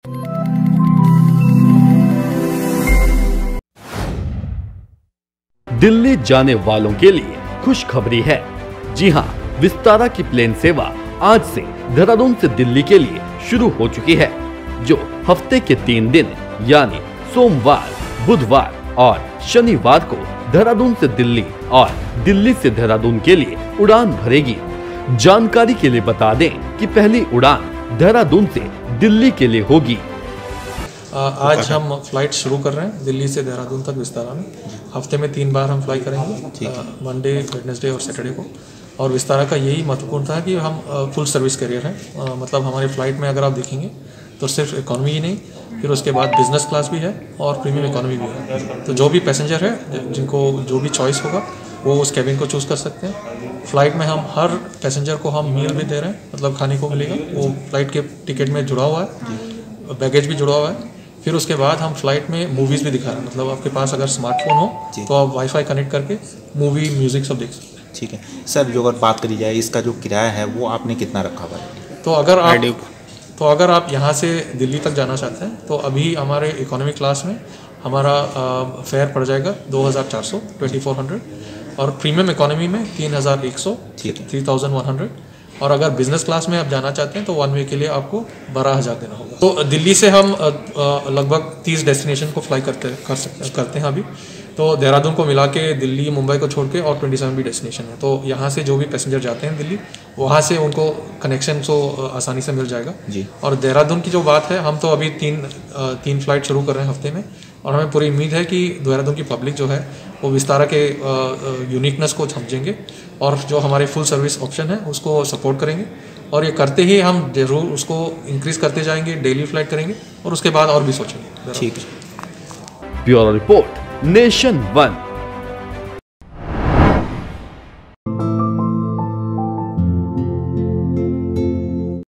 दिल्ली जाने वालों के लिए खुशखबरी है। जी हां, विस्तारा की प्लेन सेवा आज से देहरादून से दिल्ली के लिए शुरू हो चुकी है, जो हफ्ते के 3 दिन यानी सोमवार, बुधवार और शनिवार को देहरादून से दिल्ली और दिल्ली से देहरादून के लिए उड़ान भरेगी। जानकारी के लिए बता दें कि पहली उड़ान देहरादून से दिल्ली के लिए होगी। आज हम फ्लाइट शुरू कर रहे हैं दिल्ली से देहरादून तक विस्तारा में। हफ्ते में 3 बार हम फ्लाई करेंगे, मंडे, वेडनेसडे और सैटरडे को। और विस्तारा का यही महत्वपूर्ण था कि हम फुल सर्विस कैरियर हैं। मतलब हमारी फ़्लाइट में अगर आप देखेंगे तो सिर्फ इकोनॉमी ही नहीं, फिर उसके बाद बिजनेस क्लास भी है और प्रीमियम इकोनॉमी भी है। तो जो भी पैसेंजर है, जिनको जो भी चॉइस होगा, वो उस कैबिन को चूज़ कर सकते हैं। फ़्लाइट में हम हर पैसेंजर को हम मील भी दे रहे हैं, मतलब खाने को मिलेगा। वो फ़्लाइट के टिकट में जुड़ा हुआ है, बैगेज भी जुड़ा हुआ है। फिर उसके बाद हम फ्लाइट में मूवीज़ भी दिखा रहे हैं। मतलब आपके पास अगर स्मार्टफोन हो तो आप वाईफाई कनेक्ट करके मूवी, म्यूज़िक सब देख सकते हैं। ठीक है सर, जो अगर बात करी जाए इसका जो किराया है वो आपने कितना रखा हुआ है? तो अगर आप यहाँ से दिल्ली तक जाना चाहते हैं तो अभी हमारे इकोनॉमी क्लास में हमारा फेयर पड़ जाएगा 2400 2400, और प्रीमियम इकोनॉमी में 3100 3100। और अगर बिजनेस क्लास में आप जाना चाहते हैं तो 1 वे के लिए आपको 12,000 देना होगा। तो दिल्ली से हम लगभग 30 डेस्टिनेशन को फ्लाई करते हैं अभी। तो देहरादून को मिला के दिल्ली, मुंबई को छोड़ के और 27 भी डेस्टिनेशन है। तो यहाँ से जो भी पैसेंजर जाते हैं दिल्ली, वहाँ से उनको कनेक्शन तो आसानी से मिल जाएगा जी। और देहरादून की जो बात है, हम तो अभी तीन फ्लाइट शुरू कर रहे हैं हफ्ते में, और हमें पूरी उम्मीद है कि देहरादून की पब्लिक जो है वो विस्तारा के यूनिकनेस को समझेंगे और जो हमारे फुल सर्विस ऑप्शन है उसको सपोर्ट करेंगे। और ये करते ही हम जरूर उसको इंक्रीज़ करते जाएंगे, डेली फ्लाइट करेंगे और उसके बाद और भी सोचेंगे। ठीक है। Bureau report, nation 1।